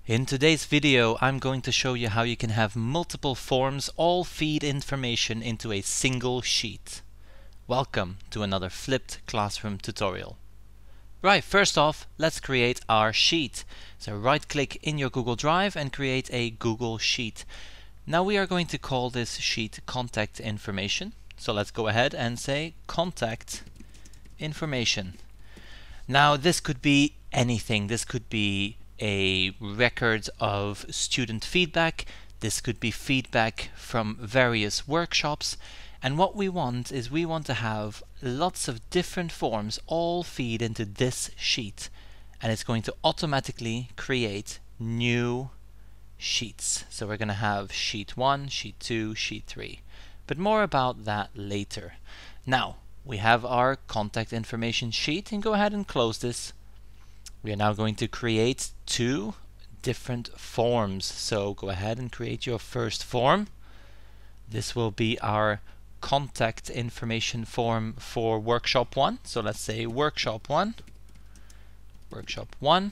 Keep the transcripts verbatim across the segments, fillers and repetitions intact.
In today's video, I'm going to show you how you can have multiple forms all feed information into a single sheet. Welcome to another flipped classroom tutorial. Right, first off, let's create our sheet. So right click in your Google Drive and create a Google Sheet. Now we are going to call this sheet contact information. So let's go ahead and say contact information. Now this could be anything. This could be a record of student feedback. This could be feedback from various workshops. And what we want is we want to have lots of different forms all feed into this sheet. And it's going to automatically create new sheets. So we're going to have sheet one, sheet two, sheet three. But more about that later. Now, we have our contact information sheet, and go ahead and close this. We are now going to create two different forms. So go ahead and create your first form. This will be our contact information form for workshop one. So let's say workshop one. Workshop one.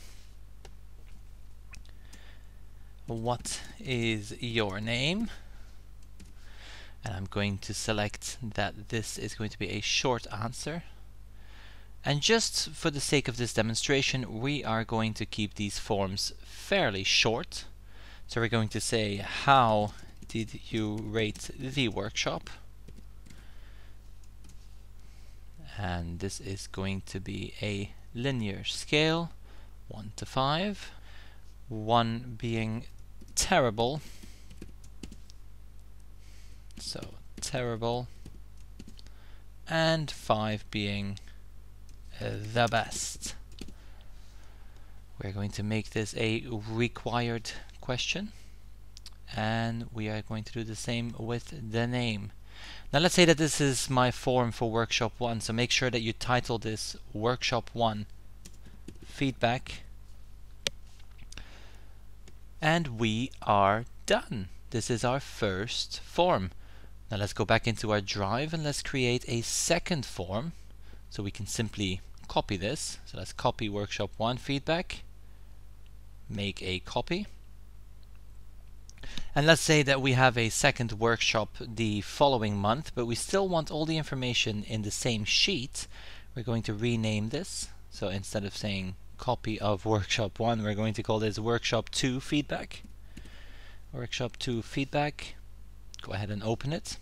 What is your name? And I'm going to select that this is going to be a short answer. And just for the sake of this demonstration, we are going to keep these forms fairly short. So we're going to say, how did you rate the workshop? And this is going to be a linear scale, one to five. one being terrible. So terrible, and five being uh, the best. We're going to make this a required question, and we are going to do the same with the name. Now let's say that this is my form for workshop one, so make sure that you title this workshop one feedback, and we are done. This is our first form. Now let's go back into our drive and let's create a second form. So we can simply copy this. So let's copy workshop one feedback, make a copy. And let's say that we have a second workshop the following month, but we still want all the information in the same sheet. We're going to rename this. So instead of saying copy of workshop one, we're going to call this workshop two feedback. Workshop two feedback. Go ahead and open it.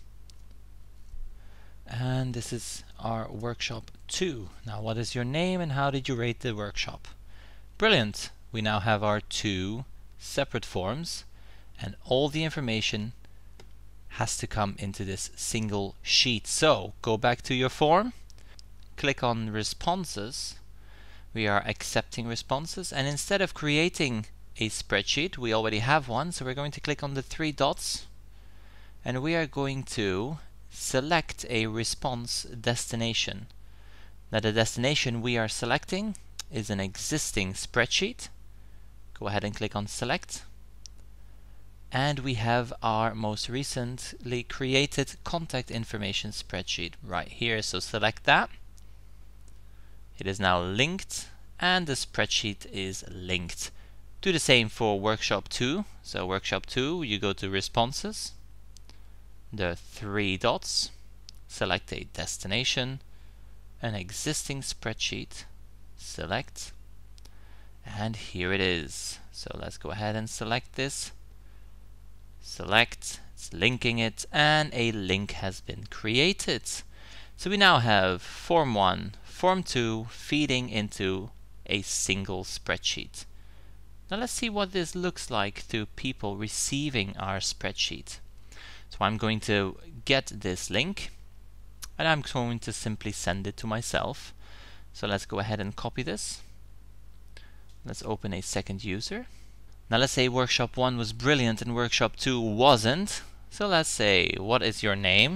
And this is our workshop two. Now what is your name and how did you rate the workshop? Brilliant! We now have our two separate forms, and all the information has to come into this single sheet. So go back to your form, click on responses. We are accepting responses, and instead of creating a spreadsheet, we already have one, so we're going to click on the three dots, and we are going to select a response destination. Now the destination we are selecting is an existing spreadsheet. Go ahead and click on select, and we have our most recently created contact information spreadsheet right here. So select that. It is now linked, and the spreadsheet is linked. Do the same for workshop two. So workshop two, you go to responses, the three dots, select a destination, an existing spreadsheet, select, and here it is. So let's go ahead and select this, select, it's linking it, and a link has been created. So we now have form one, form two feeding into a single spreadsheet. Now let's see what this looks like to people receiving our spreadsheet. So I'm going to get this link, and I'm going to simply send it to myself. So let's go ahead and copy this. Let's open a second user. Now let's say workshop one was brilliant and workshop two wasn't. So let's say, what is your name?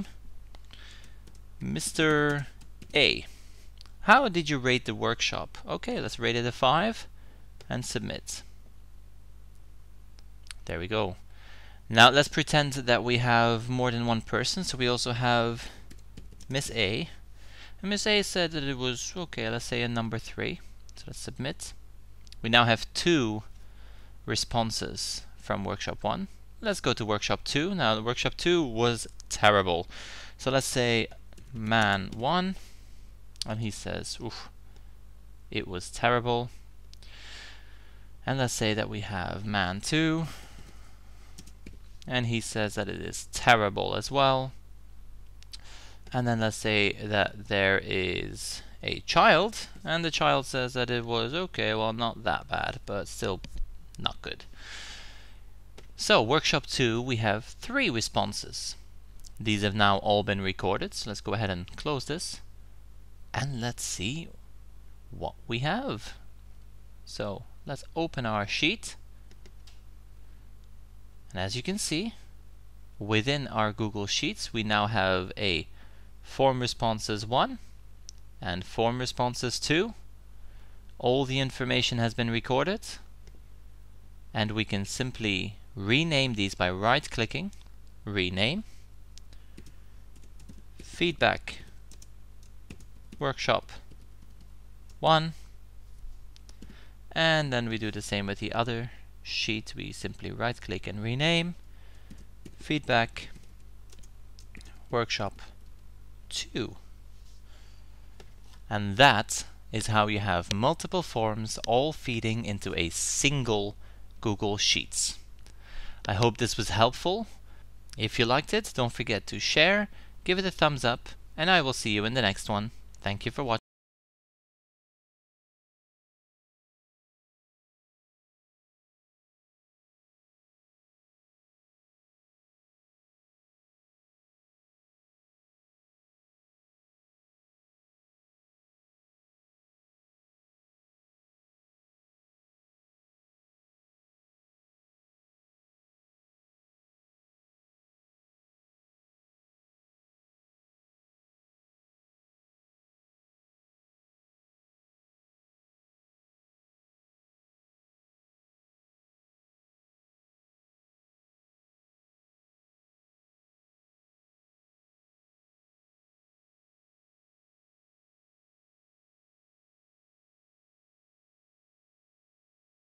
Mister A. How did you rate the workshop? Okay, let's rate it a five and submit. There we go. Now let's pretend that we have more than one person. So we also have Miss A. And Miss A said that it was, okay, let's say a number three. So let's submit. We now have two responses from workshop one. Let's go to workshop two. Now, the workshop two was terrible. So let's say man one, and he says, oof, it was terrible. And let's say that we have man two, and he says that it is terrible as well. And then let's say that there is a child, and the child says that it was okay, well, not that bad, but still not good. So workshop two, we have three responses. These have now all been recorded, so let's go ahead and close this, and let's see what we have. So let's open our sheet, and as you can see, within our Google Sheets we now have a form responses one and form responses two. All the information has been recorded, and we can simply rename these by right clicking, rename, feedback, workshop one, and then we do the same with the other sheet. We simply right click and rename, feedback, workshop two. And that is how you have multiple forms all feeding into a single Google Sheets. I hope this was helpful. If you liked it, don't forget to share, give it a thumbs up, and I will see you in the next one. Thank you for watching.